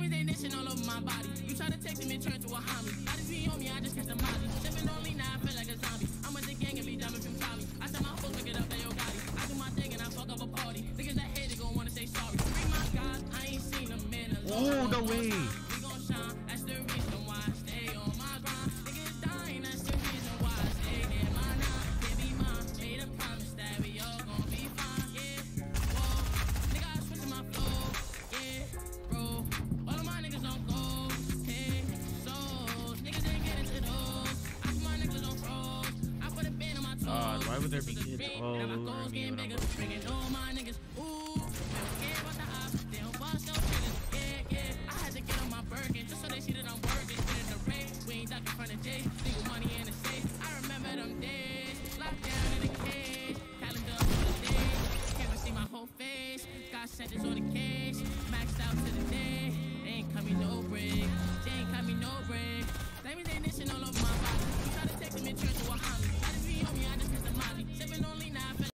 Diamonds ain't dishing all over my body. You try to text him and turn to a homie. I just be on me, I just catch the molly. Sipping on me now, I feel like a zombie. I'm with the gang and be dumb if you call me. I tell my folks pick it up, they your body. I do my thing and I fuck up a party. Niggas that hate it gon' wanna say sorry. Free my God, I ain't seen a man alone. Oh, no way. We gon' shine, that's the reason why I stay on my grind. Niggas dying, that's the reason why I stay in my nine. Can't be mine, made a promise that we all gon' be fine, yeah. Whoa, nigga, I switch my flow, yeah, bro. All of my niggas on gold, hey, souls. Niggas ain't getting to those. I put my niggas on froze. I put a band on my toes. God, why would there be kids? Oh, and my goals getting bigger, bringing all my niggas, ooh. They don't care about the ops, they don't bust no triggers, yeah, yeah. I had to get on my Birkin, just so they see that I'm working. Spit in the rain, we ain't ducking from the day. Legal money in the safe, I remember them days. Lockdown in